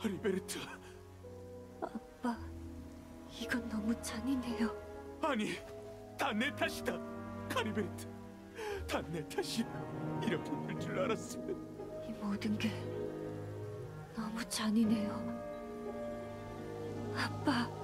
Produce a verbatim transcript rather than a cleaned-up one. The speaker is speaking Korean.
카리베르트. 아빠, 이건 너무 잔인해요. 아니, 다 내 탓이다. 카리베르트, 다 내 탓이야. 이렇게 될 줄 알았으면. 이 모든 게 너무 잔인해요. 아빠.